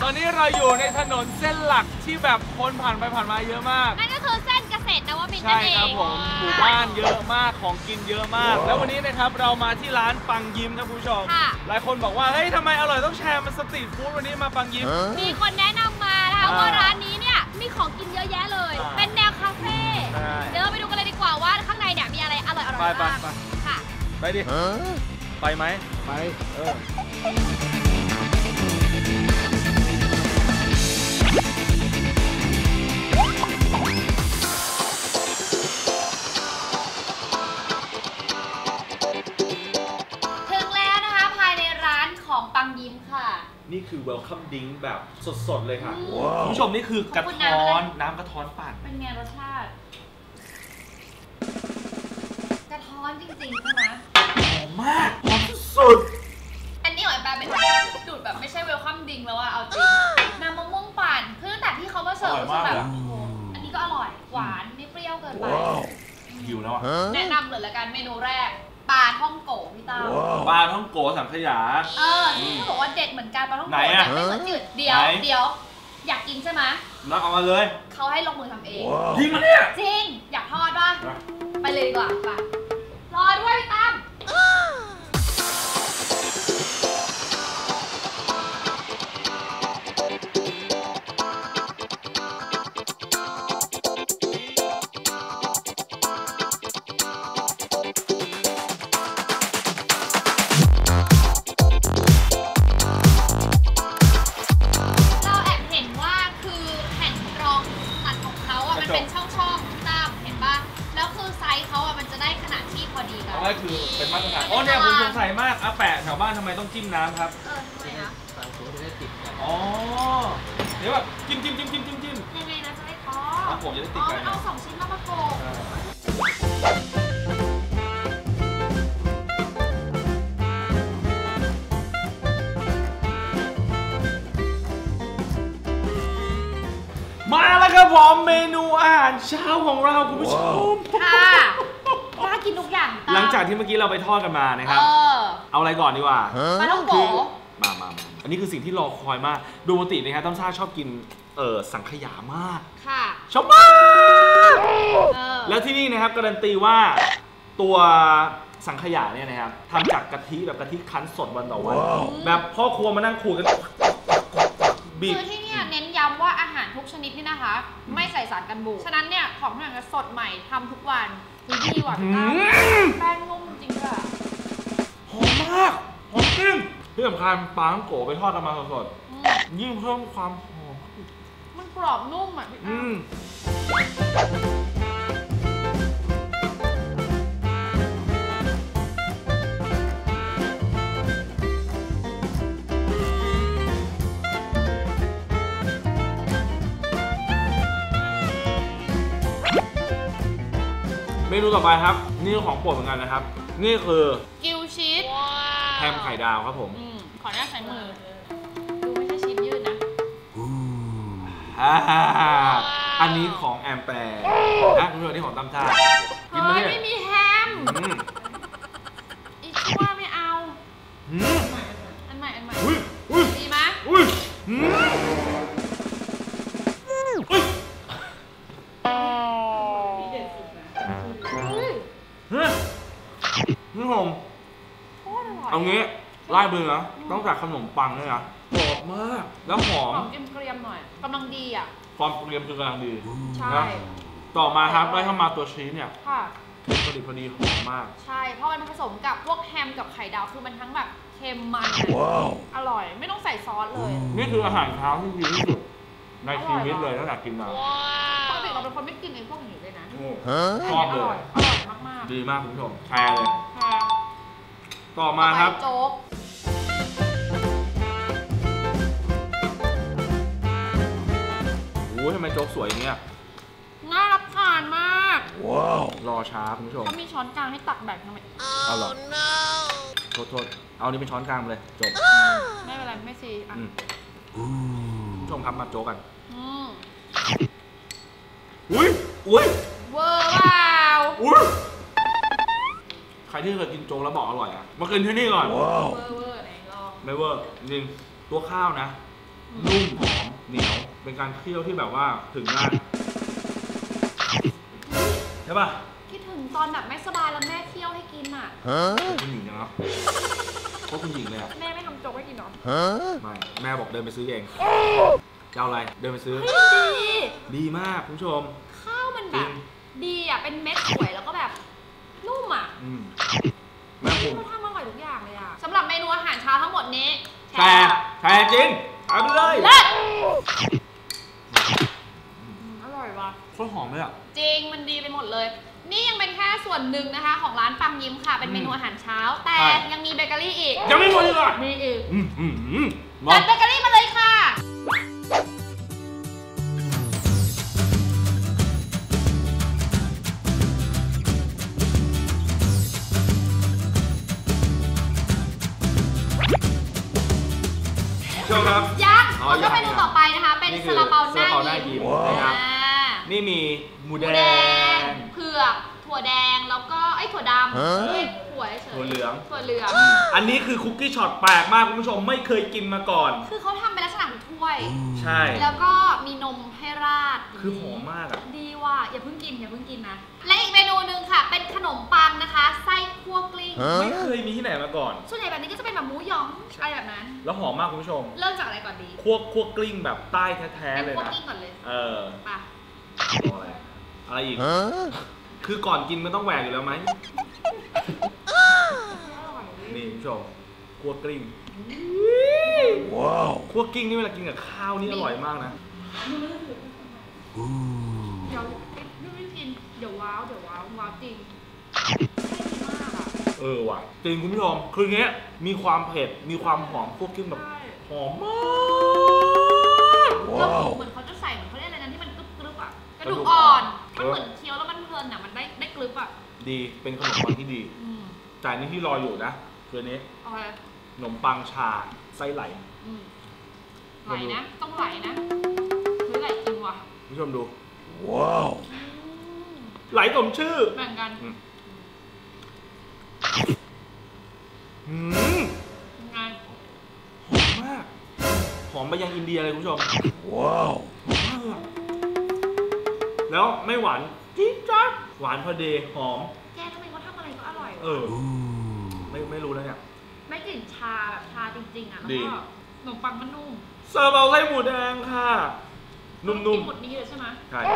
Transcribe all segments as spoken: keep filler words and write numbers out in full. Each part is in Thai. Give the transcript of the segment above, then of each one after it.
อนนี้เราอยู่ในถนนเส้นหลักที่แบบคนผ่านไปผ่านมาเยอะมากนั่นก็คือเส้นเกษตรนวมินทร์นั่นเองใช่ครับผมหมู่บ้านเยอะมากของกินเยอะมากแล้ววันนี้นะครับเรามาที่ร้านปังยิ้มครับคุณผู้ชมหลายคนบอกว่าเฮ้ยทำไมอร่อยต้องแชร์มันสตรีทฟู้ดวันนี้มาปังยิ้มมีคนแนะนำมานะคะว่าร้านนี้เนี่ยมีของกินเยอะแยะเลยเป็นแนวคาเฟ่เดี๋ยวเราไปดูกันเลยดีกว่าว่าข้างในเนี่ยมีอะไรอร่อยอร่อยบ้างค่ะไปดิไปไหมไปเออปังยิ้มค่ะนี่คือ welcome drink แบบสดๆเลยค่ะคุณผู้ชมนี่คือกระท้อนน้ำกระท้อนปั่นเป็นไงรสชาติกระท้อนจริงๆใช่ไหมหอมมากหอมสุดอันนี้หอยปลาเป็นดูดแบบไม่ใช่ welcome drink แล้วว่าเอาจริงน้ำมะม่วงปั่นคือตั้งแต่ที่เขามาเสิร์ฟคือแบบอันนี้ก็อร่อยหวานไม่เปรี้ยวเกินไปหิวแล้วอ่ะแนะนำเลยละกันเมนูแรกปลาท่องโกพี่ตาปลาท่องโกสังขยาเออที่เขาบอกว่าเด็ดเหมือนกันปลาท่องโกเนี่ยไม่เหมือนจืดเดียวเดียวอยากกินใช่ไหมแล้วเอามาเลยเขาให้ลงมือทำเองจริงมั้ยเนี่ยจริงอยากทอดป่ะไปเลยดีกว่าไปรอด้วยพี่ตั้มเป็นช่องๆตามเห็นป่ะแล้วคือไซส์เขาอ่ะมันจะได้ขนาดที่พอดีกันก็คือเป็นมาตรฐานโอ้เนี่ยผมสงสัยมากอาแปะแถวบ้านทำไมต้องจิ้มน้ำครับเออทำไมอ่ะสามตัวจะได้ติดกันอ๋อเดี๋ยวแบบจิ้มจิ้มจิ้มจิ้มจิ้มจิ้มยังไงนะจะได้อ๋อผมจะได้ติดกันเอาสองชิ้นมาประกบมาแล้วครับผมเมนูอาหารเช้าของเราคุณผู้ชมค่ะน่ากินทุกอย่างหลังจากที่เมื่อกี้เราไปทอดกันมานะครับเอาอะไรก่อนดีกว่าปลาท่องโกมามาอันนี้คือสิ่งที่รอคอยมากดูปกตินะครับต้อมซ่าชอบกินเออสังขยามากค่ะชอบมากแล้วที่นี่นะครับการันตีว่าตัวสังขยาเนี่ยนะครับทำจากกะทิแบบกะทิคั้นสดวันต่อวันแบบพ่อครัวมานั่งขูดกันคือที่นี่เน้นย้ำว่าอาหารทุกชนิดนี่นะคะไม่ใส่สารกันบูดฉะนั้นเนี่ยของทุกอย่างจะสดใหม่ทำทุกวันดีกว่าแป้งนุ่มจริงค่ะหอมมากหอมจริงที่สำคัญปลาท่องโกไปทอดกันมาสดๆยิ่งเพิ่มความหอมมันกรอบนุ่มอ่ะพี่อ้เมนูต่อไปครับนี่ของโปรดเหมือนกันนะครับนี่คือกิวชีสแฮมไข่ดาวครับผมขออนุญาตใช้มือดูไม่ใช่ชีสยืดนะอันนี้ของแอมแปร์นะคุณผู้ชมนี่ของตั้มซ่ากินมาเนี่ยไม่มีแฮมอีกชั่วไม่เอาอันใหม่อันใหม่ดีไหมนี่ผมเอางี้ไล่เบือนะต้องจากขนมปังด้วยนะกรอบมากแล้วหอมเกรียมๆหน่อยกำลังดีอ่ะความเกรียมคือกำลังดีใช่ต่อมาครับได้เข้ามาตัวชีสเนี่ยเค็มพอดีพอดีหอมมากใช่เพราะมันผสมกับพวกแฮมกับไข่ดาวคือมันทั้งแบบเค็มมันอร่อยไม่ต้องใส่ซอสเลยนี่คืออาหารเช้าที่ดีที่สุดในชีวิตเลยตั้งแต่กินมาปกติเราเป็นคนไม่กินไอ้พวกนี้เลยนะชอบเลยอร่อยอร่อยมากๆดีมากคุณผู้ชมแชร์เลยต่อมาครับโจ๊กโอ้ยทำไมโจ๊กสวยอย่างเงี้ยน่ารับทานมากว้าวรอช้าคุณผู้ชมเขามีช้อนกลางให้ตักแบ่งทำไมเอาหรอโทษโทษเอานี่เป็นช้อนกลางเลยจบไม่เป็นไรไม่ซีอ่ะคุณผู้ชมครับมาโจ๊กกันอุ้ยอุ้ยเวอร์เปล่าอุ้ยใครที่เคยกินโจ๊กแล้วบอกอร่อยอ่ะมากินที่นี่ก่อนเวอร์เวอร์ไหนลองไม่เวอร์จริงตัวข้าวนะนุ่มหอมเหนียวเป็นการเคี่ยวที่แบบว่าถึงมากใช่ป่ะคิดถึงตอนแบบไม่สบายแล้วแม่เคี่ยวให้กินอ่ะคุณหญิงนะครับเพราะคุณหญิงเลยอ่ะแม่ไม่ทำโจ๊กให้กินหรอไม่แม่บอกเดินไปซื้อเองจะเอาอะไรเดินไปซื้อดีดีมากคุณผู้ชมข้าวมันแบบดีอ่ะเป็นเม็ดสวยแล้วก็แบบนุ่มอ่ะแม่ผมเขาทำอร่อยทุกอย่างเลยอ่ะสำหรับเมนูอาหารเช้าทั้งหมดนี้แช่แช่จริงเอาไปเลยอร่อยว่ะโคตรหอมเลยอ่ะจริงมันดีไปหมดเลยนี่ยังเป็นแค่ส่วนหนึ่งนะคะของร้านปังยิ้มค่ะเป็นเมนูอาหารเช้าแต่ยังมีเบเกอรี่อีกยังไม่หมดอีกอ่ะมีอีกจัดเบเกอรี่มาเลยค่ะครับยังแล้วก็เมนูต่อไปนะคะเป็นซาลาเปาหน้ายิ้มนะครับนี่มีหมูแดงเผือกถั่วแดงแล้วก็ไอ้ถั่วดำถั่วเฉยถั่วเหลืองถั่วเหลืองอันนี้คือคุกกี้ช็อตแปลกมากคุณผู้ชมไม่เคยกินมาก่อนคือเขาทำเป็นลักษณะเหมือนถ้วยใช่แล้วก็มีนมให้ราดคือหอมมากอ่ะดีว่ะอย่าเพิ่งกินอย่าเพิ่งกินนะและอีกเมนูหนึ่งค่ะเป็นขนมปังนะคะไส้คั่วกลิ้งไม่เคยมีที่ไหนมาก่อนส่วนใหญ่แบบนี้ก็จะเป็นแบบหมูหยองอะไรแบบนั้นแล้วหอมมากคุณผู้ชมเริ่มจากอะไรก่อนดีคั่วคั่วกลิ้งแบบใต้แท้ๆเลยนะคั่วกลิ้งก่อนเลยเออป่ะอะไรอะไรอีกคือก่อนกินมันต้องแหวกอยู่แล้วไหมนี่คุณผู้ชมคั่วกลิ้งว้าวคั่วกลิ้งนี่เวลากินกับข้าวนี่อร่อยมากนะเดี๋ยวไม่กินเดี๋ยวว้าวเดี๋ยวว้าวว้าวจริงเออว่ะจริงคุณผู้ชมคือเงี้ยมีความเผ็ดมีความหอมคั่วกลิ้งแบบหอมมากแล้วเหมือนเขาจะใส่เหมือนเขาเรียกอะไรนะที่มันกรึบๆอ่ะกระดูกอ่อนมันเหมือนเคี้ยวแล้วมันเพลินอ่ะมันได้ได้กรึบอ่ะดีเป็นขนมปังที่ดีแต่นี่ที่รออยู่นะคือนี้ขนมปังชาไส้ไหลไหลนะต้องไหลนะหรือไหลจริงวะผู้ชมดูว้าวไหลสมชื่อแบ่งกันอืมงานหอมมากหอมไปยังอินเดียเลยคุณผู้ชมว้าวหอมมากแล้วไม่หวานจิ๊ดจ๊าดหวานพอดีหอมแกทำไมเขาทำอะไรก็อร่อยเออไม่ไม่รู้แล้วเนี่ยไม่กลิ่นชาแบบชาจริงๆอ่ะแล้วก็ขนมปังมันนุ่มซาลาเปาไส้หมูแดงค่ะนุ่มๆกินหมดนี้เลยใช่ไหมใช่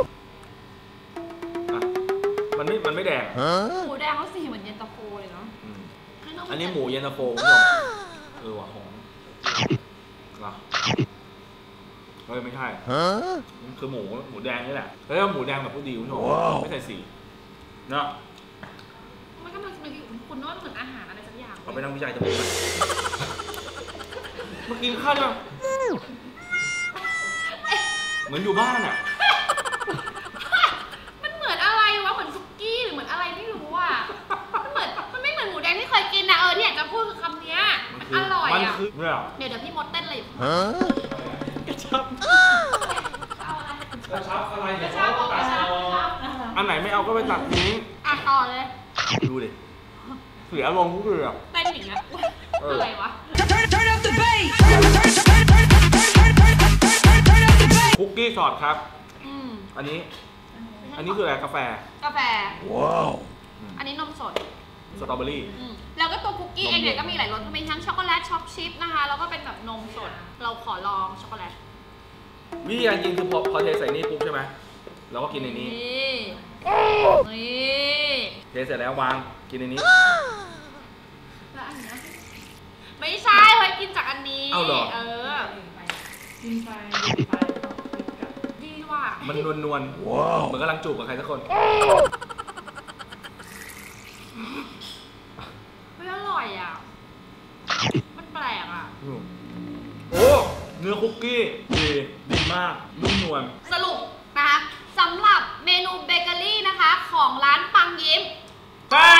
มันไม่มันไม่แดงหมูแดงเขาสีเหมือนเย็นตาโฟเลยเนาะอันนี้หมูเย็นตาโฟคุณผู้ชมเออว่ะหอมเหรอเฮ้ยไม่ใช่มันคือหมูหมูแดงนี่แหละแล้วหมูแดงแบบผู้ดีคุณผู้ชมไม่ใส่สีเนาะมันก็มันเป็นคุณน้อยเหมือนอาหารอะไรสักอย่างเราไปนั่งวิจัยจะพูดไหมมากินข้าวจ้ะเหมือนอยู่บ้านอ่ะมันเหมือนอะไรวะเหมือนซุกี้หรือเหมือนอะไรไม่รู้อ่ะมันเหมือนมันไม่เหมือนหมูแดงที่เคยกินนะเออที่อยากจะพูดคือคำนี้มันอร่อยอ่ะเดี๋ยวเดี๋ยวพี่มดเต้นเลยกระชับกระชับอะไรกระชับกระชับอันไหนไม่เอาก็ไปตัดทิ้งอ่ะต่อเลยดูดิเสียลงทุกเรื่องเต้นอย่างเงี้ยอะไรวะคุกกี้ช็อตครับอันนี้อันนี้คืออะไรกาแฟกาแฟว้าวอันนี้นมสดสตรอเบอรี่แล้วก็ตัวคุกกี้เองเนี่ยก็มีหลายรสมีทั้งช็อกโกแลตช็อกชิพนะคะแล้วก็เป็นแบบนมสดเราขอลองช็อกโกแลตวิธีการกินคือพอพอเทใส่นี่ปุ๊บใช่ไหมเราก็กินในนี้นี่เทเสร็จแล้ววางกินในนี้แล้วอันนี้ไม่ใช่ไว้กินจากอันนี้เอาหรอเออกินไปดีว่ะมันนวลนวลว้าวเหมือนกำลังจูบกับใครสักคนไม่อร่อยอ่ะมันแปลกอ่ะโอ้เนื้อคุกกี้ดีดีมากนุ่มนวลสรุปนะคะสำหรับเมนูเบเกอรี่นะคะของร้านปังยิ้มแป้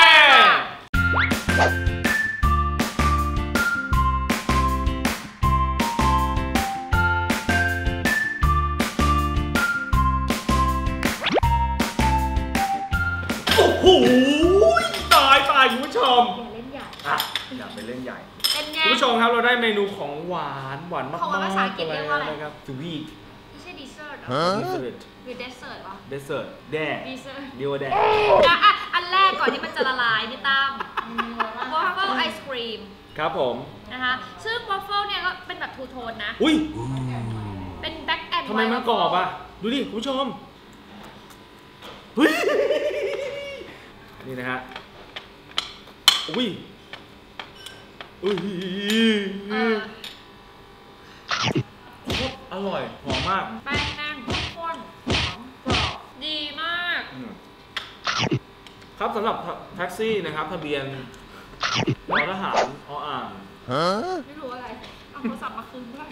โอ้โหตายตายคุณผู้ชมอย่าเล่นใหญ่อ่ะอย่าไปเล่นใหญ่เป็นไงผู้ชมครับเราได้เมนูของหวานหวานมากๆของหวานภาษาอังกฤษเรียกว่าอะไรนะครับสวีทไม่ใช่ดีเซอร์เหรอดิเซอร์หรือเดสเซอร์วะเดสเซอร์แด่ดีเซอร์เดียวแด่อ่ะอ่ะอันแรกก่อนที่มันจะละลายพี่ตั้มวอฟเฟิลไอศครีมครับผมนะคะซึ่งวอฟเฟิลเนี่ยก็เป็นแบบทูโทนนะอุ้ยเป็นแบ็กแอนด์ทำไมมันกรอบอ่ะดูดิคุณผู้ชมเฮ้ยนี่นะฮะอุ้ยอุ้ยเออโคตรอร่อยหอมมากแป้งแน่นข้นหอมกรอบดีมากครับสำหรับแท็กซี่นะครับทะเบียนรอทหารออ่างไม่รู้อะไรเอาโทรศัพท์มาคืนด้วย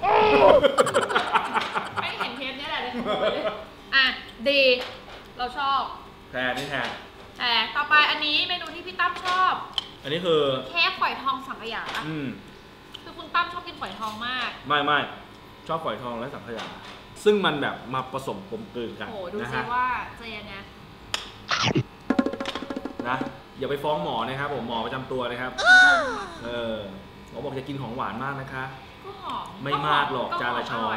ไม่เห็นเทปนี้แหละเลยขโมยเลยอ่ะดีเราชอบแทนนี่แทนแต่ต่อไปอันนี้เมนูที่พี่ตั้มชอบอันนี้คือเค้กฝอยทองสังขยาอืมคือคุณตั้มชอบกินฝอยทองมากไม่ไม่ชอบฝอยทองและสังขยาซึ่งมันแบบมาผสมกลมกลืนกันโอ้โหดูนะซิฮะว่าจะยังไงนะอย่าไปฟ้องหมอนะครับผมหมอประจำตัวนะครับเออหมอบอกจะกินของหวานมากนะคะก็หอมไม่มากหรอกจานละช้อน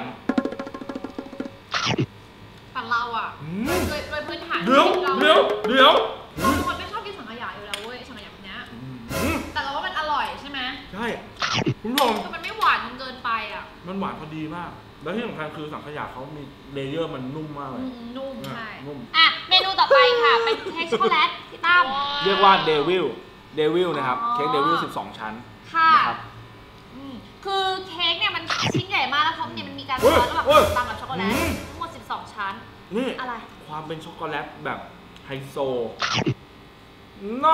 แต่เราอ่ะอืมโดยโดยพื้นฐานเดี๋ยวราเดี๋ยวเดี๋ยวเราเป็นคนไม่ชอบกินสังขยาอยู่แล้วเว้ยสังขยาแบบเนี้ยอืมแต่เราว่ามันอร่อยใช่ไหมใช่คุณผู้ชมคือมันไม่หวานจนเกินไปอ่ะมันหวานพอดีมาก แล้วที่สำคัญคือสังขยาเขามีเลเยอร์มันนุ่มมากเลอืยมนุ่มใช่นุ่มอ่ะเมนูต่อไปค่ะ เป็นเค้กช็อกโกแลตพี่ตั้มเรียกว่าเดวิลเดวิลนะครับอ๋อเค้กเดวิลสิบสองชั้นค่ะนะครับอืมคือเค้กเนี่ยมันชิ้นใหญ่มากแล้วเขาเนี่ยมันมีการเฮ้ยซ้อนระหว่างเฮ้ยขนมปังกับช็อกโกแลตอืมทั้งหมดสิบสองชั้นนี่อะไรความเป็นช็อกโกแลตแบบไฮโซน้อ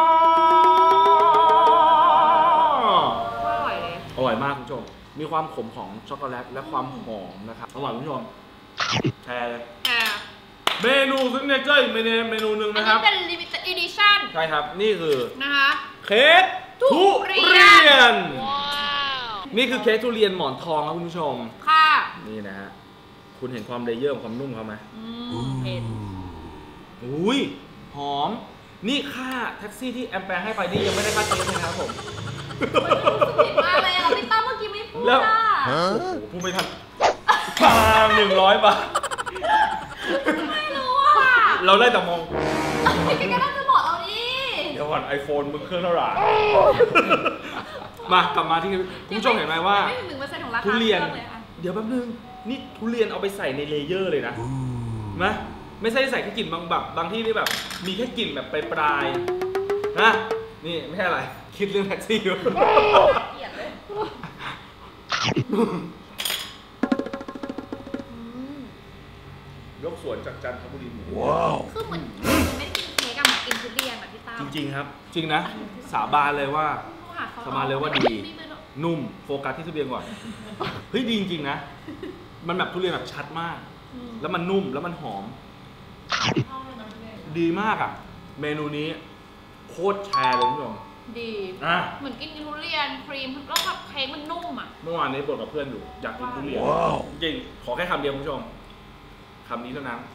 ก็อร่อยเลยอร่อยมากคุณผู้ชม มีความขมของช็อกโกแลตและความหอมนะครับ อร่อยคุณผู้ชม แชร์เลยอ่ะเมนูซิกเนเจอร์อีกเมนูเมนูหนึ่งอันนะคนี้รับเป็น limited edition ใช่ครับ นี่คือนะคะเค้กทุทุเรีเรียนยน นี่คือเค้กทุเรียนหมอนทองครับคุณผู้ชมค่ะนี่นะฮะ คุณเห็นความเลเยอร์ของความนุ่มเขาไหมอืมเห็นอุ้ย หอม นี่ค่าแท็กซี่ที่แอมแปร์ให้ไปนี่ยังไม่ได้ค่าเค้กเลยนะครับผมเห็นมากเลยอ่ะพี่ตั้มเมื่อกี้ไม่พูดแล้วอ่ะโอ้โหพูดไม่ทันทางหนึ่งร้อยบาทไม่รู้อ่ะเราได้แต่มองพี่ก็น่าจะบอกเราดิเดี๋ยวก่อนไอโฟนมึงเครื่องเท่าไหร่ มากลับมาที่คุณผู้ชมเห็นไหมว่าไม่ถึงหนึ่งเปอร์เซ็นต์ของราคาทุเรียนคองเลยอะเดี๋ยวแป๊บนึง นี่ทุเรียนเอาไปใส่ในเลเยอร์เลยนะนะไม่ใช่ใส่แค่กลิ่นบางแบบบางที่นี่แบบ มีแค่กลิ่นแบบปลายๆนะ นี่ไม่ใช่อะไร คิดเรื่องแท็กซี่อยู่เกลียดเลยอืมยกสวนจากจันทบุรีคือเหมือนไม่ได้กินเค้กอะเหมือนกินทุเรียนแบบพี่ตั้มจริงๆครับ จริงนะ สาบานเลยว่าโทรหเขสาบานเลยว่าดีไม่ไม่ไม่นุ่มโฟกัสที่ทุเรียนก่อน เฮ้ยดีจริงๆนะ มันแบบทุเรียนแบบชัดมากอืมแล้วมันนุ่มแล้วมันหอมชอบเลยนะทุเรียนดีมากอ่ะ เมนูนี้โคตรแชร์เลยคุณผู้ชมดีอ่ะเหมือนกินทุเรียนครีมแล้วแบบเค้กมันนุ่มอ่ะเมื่อวานนี้บ่นกับเพื่อนอยู่อยากกินทุเรียนจริงๆขอแค่คำเดียวคุณผู้ชมคำนี้เท่านั้น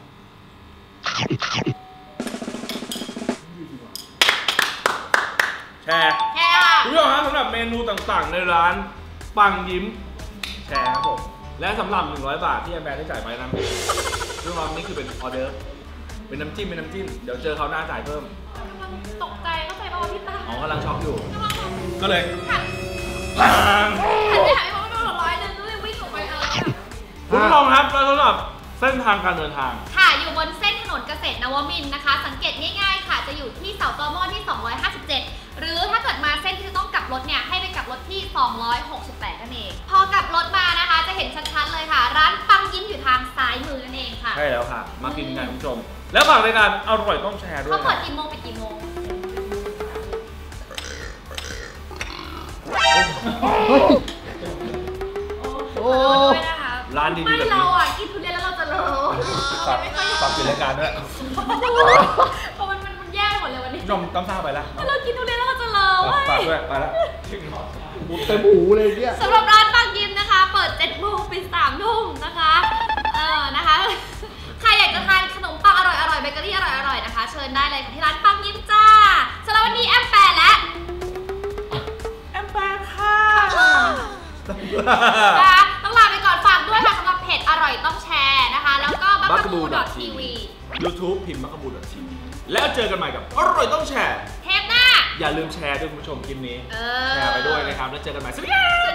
แชร์แค่อะคุณผู้ชมครับสำหรับเมนูต่างๆ ในร้านปังยิ้มแชร์ครับผมและสำหรับหนึ่งร้อยบาทที่แอมแบร์ได้จ่ายไปนั้นเรื่องราวนี้คือเป็นออเดอร์เป็นน้ำจิ้มเป็นน้ำจิ้มเดี๋ยวเจอเขาวหน้าจ่ายเพิ่มกำลังตกใจเข้าใจป่าวว่าพี่ตั้มอ๋อกำลังช็อกอยู่กำลังแบบก็เลยหันปังหันไปหาพี่บอกว่าโดนร้อยหนึ่งก็เลยวิ่งออกไปเอาแล้วแบบคุณผู้ชมครับแล้วสำหรับเส้นทางการเดินทางค่ะอยู่บนเส้นถนนเกษตรนวมินทร์นะคะ สังเกตง่ายๆค่ะ จะอยู่ที่เสาตมที่ สองร้อยห้าสิบเจ็ด หรือถ้าเกิดมาเส้นที่จะต้องกลับรถเนี่ย ให้ไปกลับรถที่ สองร้อยหกสิบแปดนั่นเอง พอกลับรถมานะคะ จะเห็นชัดๆเลยค่ะ ร้านปังยิ้มอยู่ทางซ้ายมือนั่นเองค่ะใช่แล้วค่ะ มากินกันคุณผู้ชม แล้วฝากรายการอร่อยต้องแชร์ด้วยเขาเปิดนะกี่โมงปิดกี่โมงโอ้ด้วยนะคะร้านดีๆไม่แบบเรานี้อ่ะกินทุเรียนแล้วเราจะเลอะฝากฝากปิดรายการด้วยเพราะมันมันมันแย่หมดเลยวันนี้คุณผู้ชมต้องทราบไปแล้วถ้าเรากินทุเรียนแล้วเราจะเลอะเว้ยฝากด้วยไปแล้วเต็มหูเลยเนี่ยสำหรับร้านปังยิ้มนะคะ เปิดเจ็ดโมงปิดสามทุ่มนะคะ เออนะคะ ใครอยากจะทานขนมปังอร่อยอร่อยเบเกอรี่อร่อยอร่อยนะคะ เชิญได้เลยค่ะที่ร้านปังยิ้มจ้าสำหรับวันนี้แอมแปรและแอมแปร์ค่ะนะคะต้องลาไปก่อนฝากด้วยค่ะสำหรับเพจอร่อยต้องแชร์นะคะแล้วก็ บักกะบู ดอท ที วียูทูบพิมพ์บักกะบู ดอท ที วี แล้วเจอกันใหม่กับอร่อยต้องแชร์เทปหน้าอย่าลืมแชร์ด้วยคุณผู้ชมคลิปนี้เออแชร์ไปด้วยนะครับแล้วเจอกันใหม่สวัสดีครับ